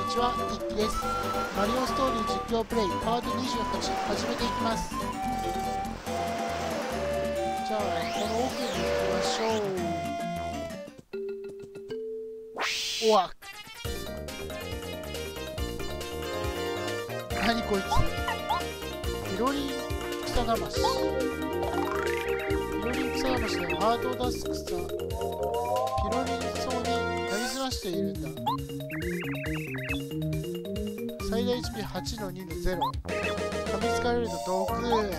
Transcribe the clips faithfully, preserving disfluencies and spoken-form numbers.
にちは、一輝です。マリオストーリー実況プレイパートにじゅうはち始めていきます。じゃあこの奥に行きましょう。おわっ、何こいつ、ピロリン草魂。ピロリン草魂でハートを出す草、ピロリン層になりすましているんだ。最大 エイチピーはちのにのゼロ。噛みつかれると毒。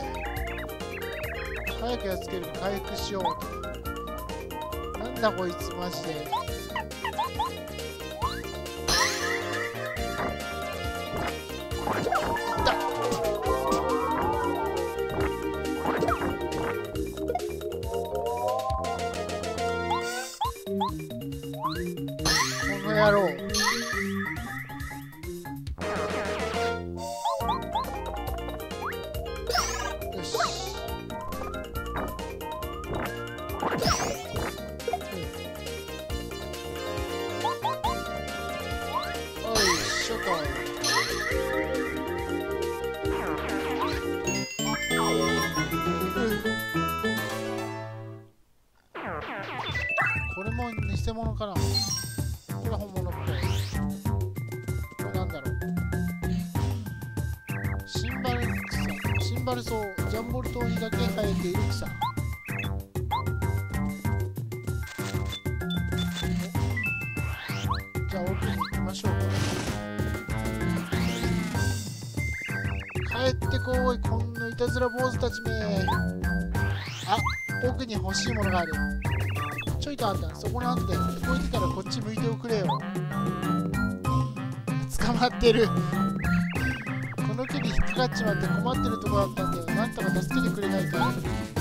早くやっつけると回復しようと。なんだこいつマジで。この野郎。これも偽物かな。これ本物っぽい。これなんだろう。シンバル草、シンバル草、ジャンボル島にだけ生えている草。じゃあ奥に行きましょうか。帰ってこい、こんないたずら坊主たちめ。あ、奥に欲しいものがある。ちょいとあんた、そこなんで聞こえてたらこっち向いておくれよ。捕まってる。この木に引っかかっちまって困ってるとこだったんだよ。なんとか助けてくれないかい。も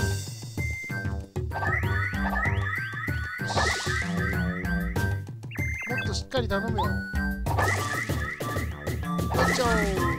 っとしっかり頼むよ。よいしょ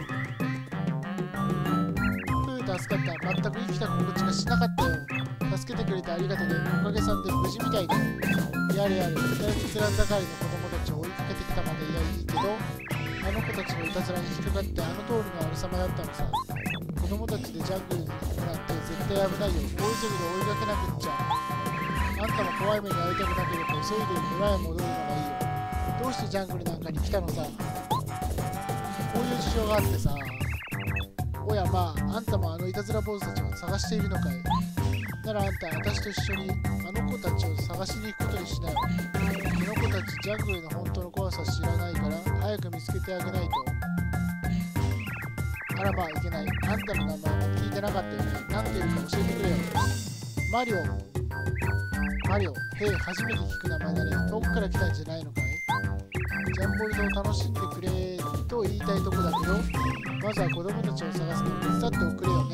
ー。ふう、助かった。全く生きた心地がしなかったよ。助けてくれてありがとうね。おかげさんで無事みたいだよ。やれやれ、いたずら盛りの子供たちを追いかけてきたまでいやいいけど、あの子たちのいたずらに引っかかってあの通りのあるさまだったのさ。子供たちでジャングルになんて絶対危ないよ。大急ぎで追いかけなくっちゃ。あんたも怖い目に遭いたくなければ急いで村へ戻るのがいいよ。どうしてジャングルなんかに来たのさ。こういう事情があってさ。おやまあ、あんたもあのいたずら坊主たちを探しているのかい。ならあんた、私と一緒にあの子たちを探しに行くことにしなよ。この子たち、ジャングルの本当の怖さ知らないから、早く見つけてあげないと。あらまあ、いけない。あんたの名前も聞いてなかったよね。なんていうか教えてくれよ。マリオ。マリオ。へえ、初めて聞く名前だね。遠くから来たんじゃないのかい。ジャンボルトを楽しんでくれと言いたいとこだけど、まずは子供たちを探すのを手伝っておくれよね。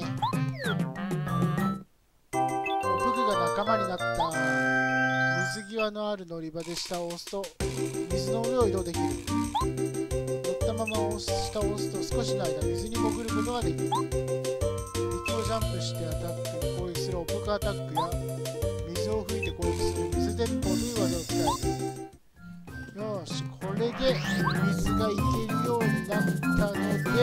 仲間になった。水際のある乗り場で下を押すと水の上を移動できる。乗ったまま押下を押すと少しの間水に潜ることができる。敵をジャンプしてアタック攻撃するオプクアタックや水を吹いて攻撃する水鉄砲という技を使える。よし、これで水がいけるようになったので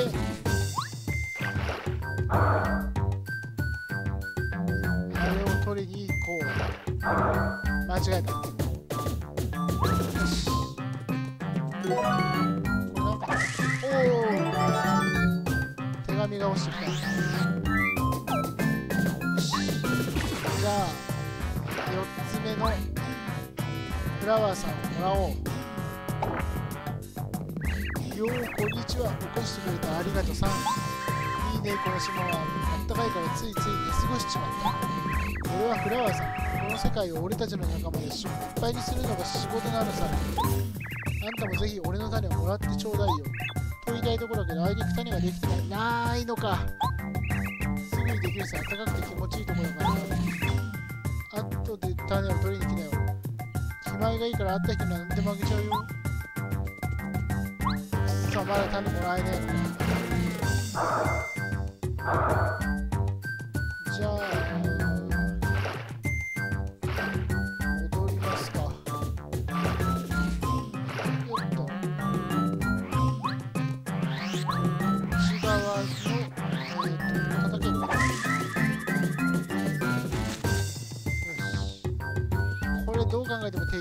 取りに行こう。間違えた。よし。これなんか、おお。手紙が落ちてきた。よし。じゃあ、よっつめのフラワーさんをもらおう。よう、こんにちは。起こしてくれてありがとうさん。いいね、この島は。あったかいからついつい寝過ごしちまった。俺はフラワーさん。この世界を俺たちの仲間でいっぱいにするのが仕事なのさ。あんたもぜひ俺の種をもらってちょうだいよ。と言いたいところだけど、あいにく種ができてないないのか。すぐにできるさ。暖かくて気持ちいいところだから。あとで種を取りに来なよ。気前がいいから会った人に何でもあげちゃうよ。さあ、まだ種もらえねえのか。じゃあ戻りますか。よっと。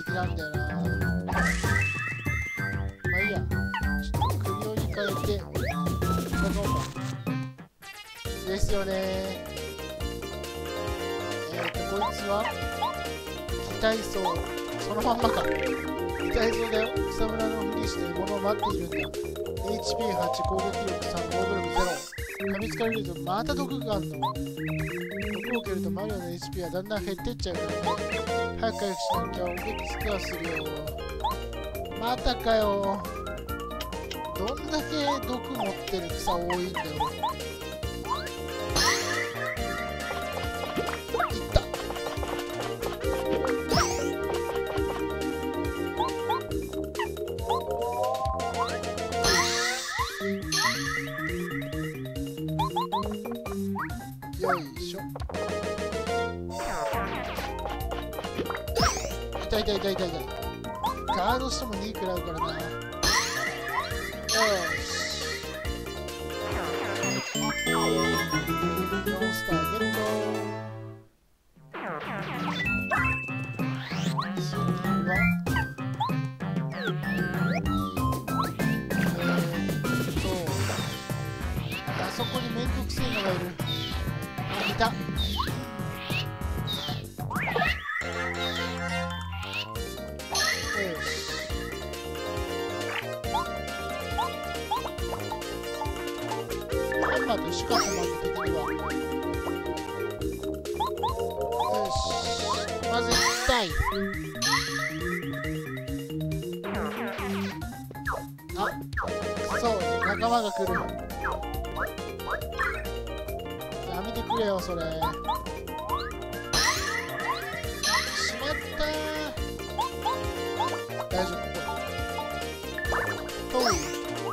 敵なんだよな。まあいいや、ちょっと首をに変えて戦おうか。ですよね。えっとこいつは擬態層、そのまんまか。擬態層だよ。草むらのふりして物を待っているんだ。 エイチピーはち 攻撃力さん防御力ゼロ。噛みつかれるとまた毒があんの。毒を受けるとマリオの エイチピー はだんだん減ってっちゃうからね。早く回復しなきゃお撃つけはするよ。またかよ。どんだけ毒持ってる草多いんだよ。いった。よいしょ。痛い痛い痛い痛い痛い。ガードしてもに食らうからな。よし。モンスターゲット。次はえーっとあそこにめんどくせえのがいる。いた。ハンマーと一緒か、ハンマー的には。よし、まずいったい。あ、そう、仲間が来る。やめてくれよ、それ。しまったー。大丈夫、ここ。とう。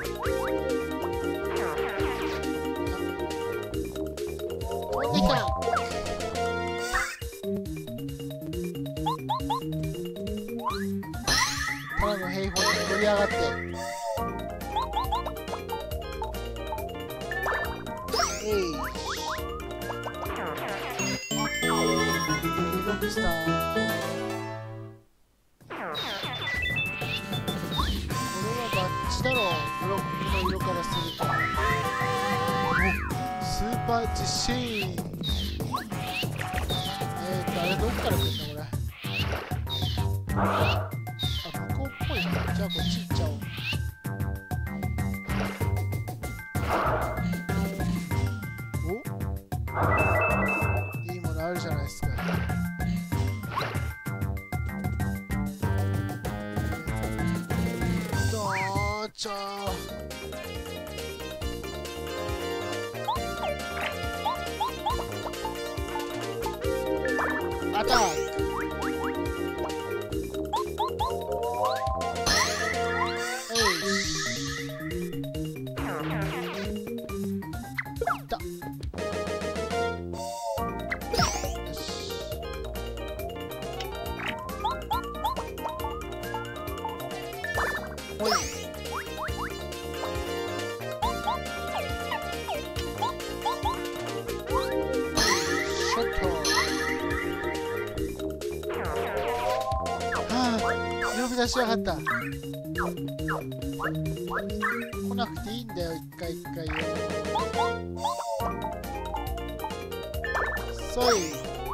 飛んできた。ただの兵法に盛り上がって。えい。ロックスター。これはバッチだろう。ブロックの色からすると。スーパー自信。えーと、あれどっから来るんだこれ。あ、向こうっぽいな。じゃあこっち行っちゃおう。お、いいものあるじゃないですか。どうちょアタック。呼び出しやがった。来なくていいんだよ、一回一回よ。そい。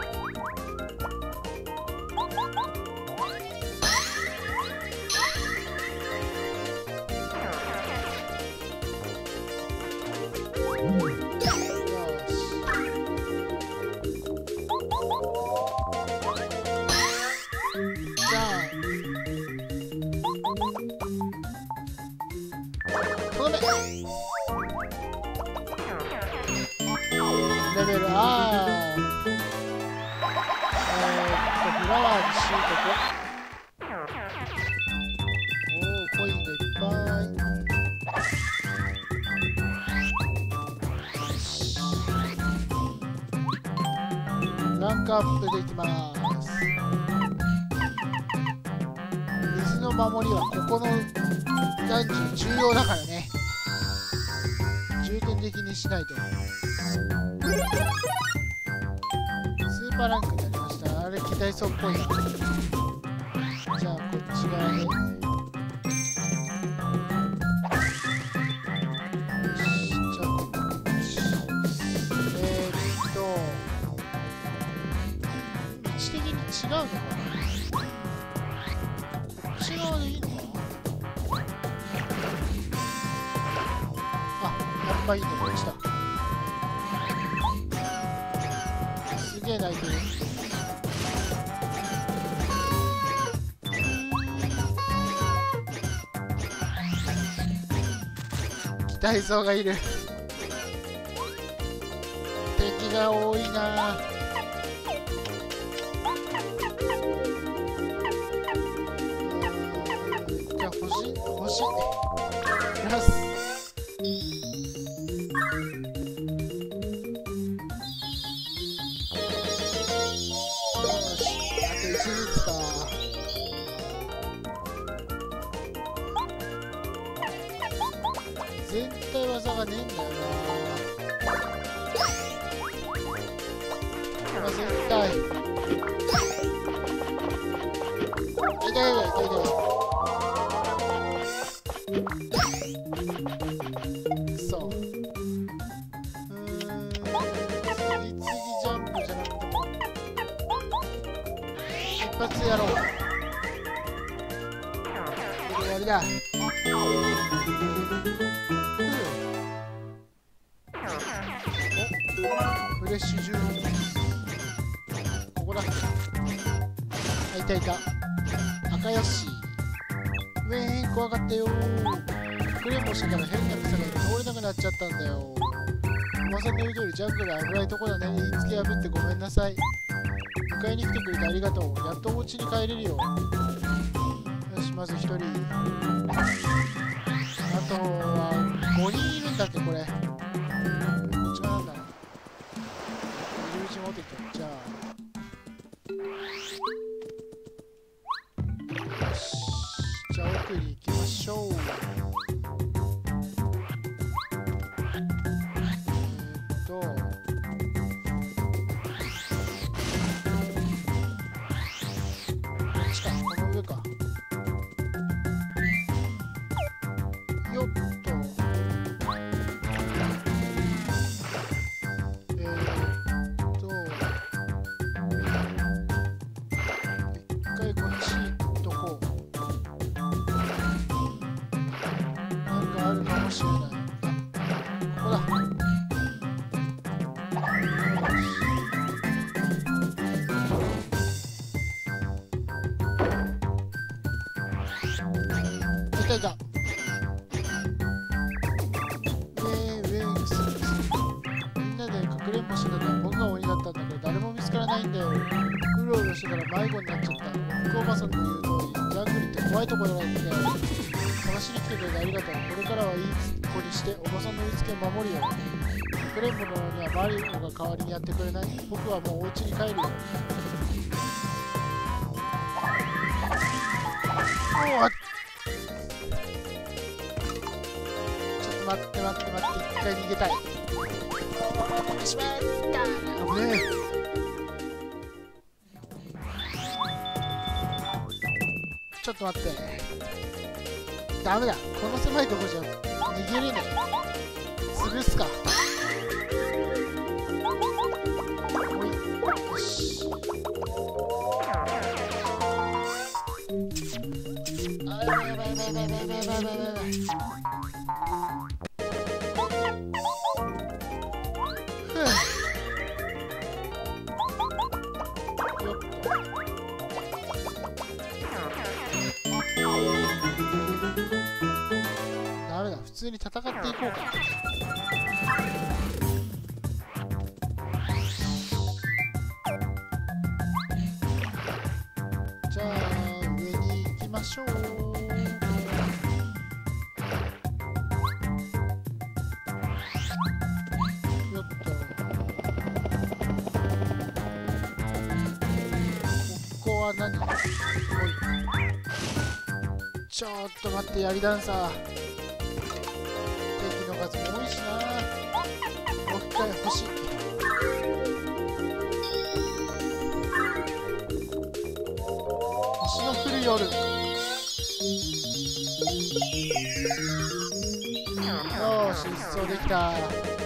レベルアップ。えーっとフラワーにしとこ。おお、コインがいっぱい。ランクアップできます。水の守りはここのダンジョン重要だからね。重点的にしないと。スーパーランクになりました。あれ、機体層っぽいな。じじゃあこっち側で。違うのかな。こっち側でいいのかな。あ、やっぱいいね、こっちだ。すげえ泣いてる。期待像がいる。敵が多いな。星プラス。よし、あといちずつか。全体技がねえんだよな。全体痛い痛い痛い痛い。そう。うーん。次々ジャンプじゃなくても。一発やろう。これ終わりだ。お、フレッシュジュース。ここだ。あ、いたいた。赤ヨッシー。ウェーン、怖かったよー。クレームしてたら変な草が通れなくなっちゃったんだよ。おばさんの言う通りジャングル危ないとこだね。言いつけ破ってごめんなさい。迎えに来てくれてありがとう。やっとお家に帰れるよ。よし、まずひとり。あとはごにんいるんだっけ、これ。こっちがなんだ。入り口持ってきた。じゃあ。よし。じゃあ奥に行きましょう。いた。みんなでかくれんぼしてたから僕が鬼だったんだけど誰も見つからないんだよ。うろうろしてたら迷子になっちゃった。クオバさんの言う通りジャングルって怖いところなんだよ。探しに来てくれてありがとう。これからはいい子にしておばさんの言いつけを守るよ。かくれんぼのにはマリオが代わりにやってくれない？僕はもうお家に帰るよ。おっ、待って待って待って、一回逃げたい。しまった。危ねえ。ちょっと待って。ダメだ。この狭いとこじゃ逃げれねえ。潰すか。おい。よし。あ、やばいやばいやばいやばいやばいやばいやばい。ダメだ、普通に戦っていこうか。じゃあ上に行きましょう。よっと。ここは何？おい。ちょっと待って、やりダンサー。敵の数も多いしな。もう一回欲しい。星の降るよ人おる。よーし、一掃できた。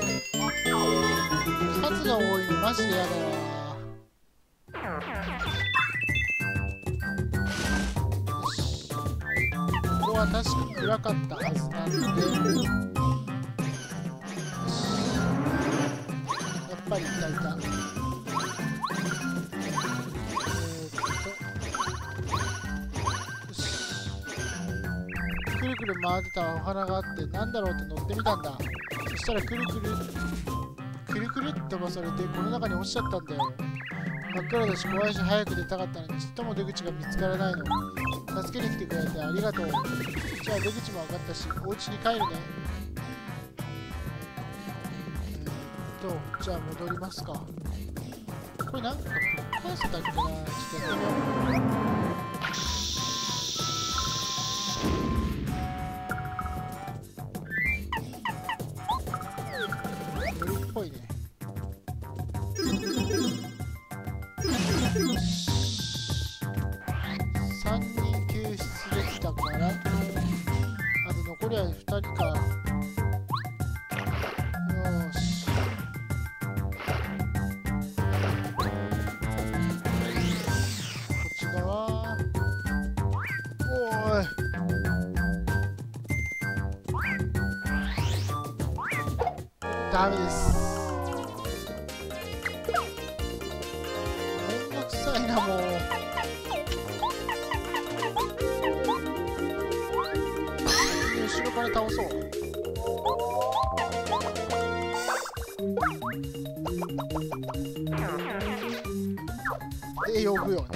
数が多いのマジでやだわ。よし、ここは確か暗かったはずなんで、よし、やっぱりいたいた。くるくる回ってたお花があってなんだろうって乗ってみたんだ。そしたらくるくるくるくるっと飛ばされてこの中に落ちちゃったんだよ。真っ暗だし怖いし早く出たかったのにちっとも出口が見つからないの。助けに来てくれてありがとう。じゃあ出口も分かったしお家に帰るね。えー、っとじゃあ戻りますか。これなんかぶっ壊せたっけな。ちょっとやってみよう。さんにん救出できたから、あと残りはふたりか。よーし。こっち側。おーい。ダメです。めんどくさいな、もう。後ろから倒そう。で呼ぶよね。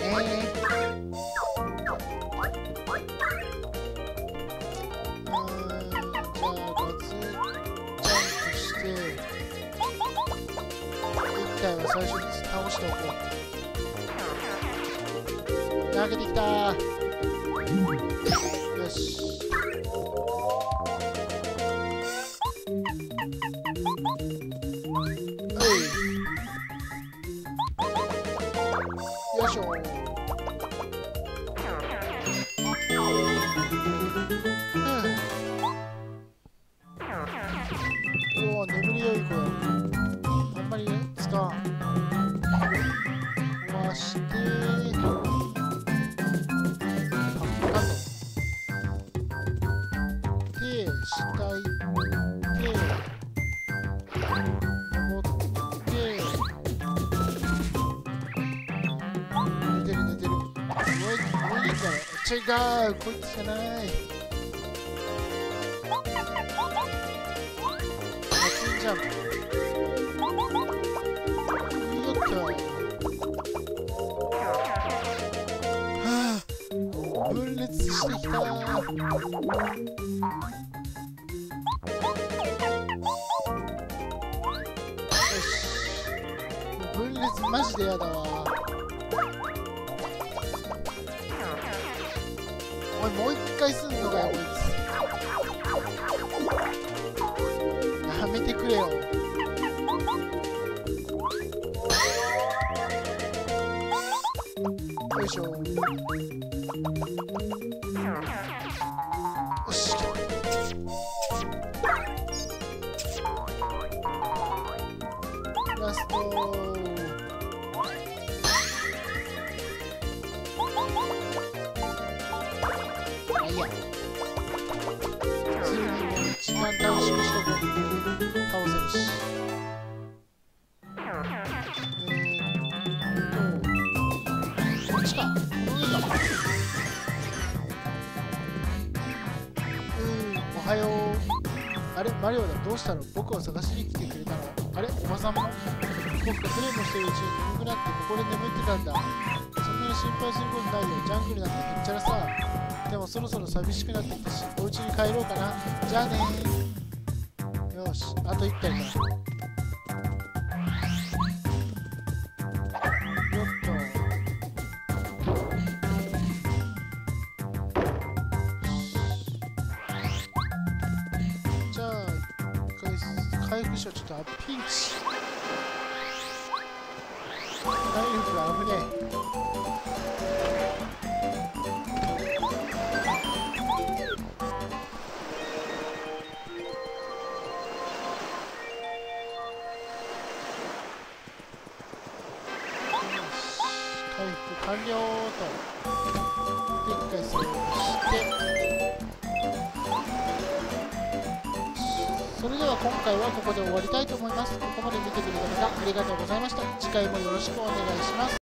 うーん、じゃあバズジャンプしていっかいは最初に倒しておこう。投げてきたー。よし。よいしょ。おお、眠りよい子。あんまりね、使わん。回してパッカと。で、下行って登って寝てる寝てる。もういいから。違う、こいつじゃない。マツンジャンプ。よっと。はあ、分裂してきた。分裂マジでやだわ。おい、もう一回すんのかよこいつ。やめてくれよ。よいしょ。よし。ラストー。いや、普通にもう時間短縮しとこう。倒せるし。えーっとこっちか。この上か。うん、おはよう。あれ、マリオだ。どうしたの？僕を探しに来てくれたの？あれ、おばさんも？僕がプレイもしてるうちに眠くなってここで眠ってたんだ。そんなに心配することないよ。ジャングルなんてへっちゃらさ。でもそろそろ寂しくなってきたし、お家に帰ろうかな。じゃあねー。よし、あといっかいか。よっと。じゃあ、一回回復しよう。ちょっとピンチ。体力が危ねえ。 完了と展開するようにして、それでは今回はここで終わりたいと思います。ここまで見てくれた方ありがとうございました。次回もよろしくお願いします。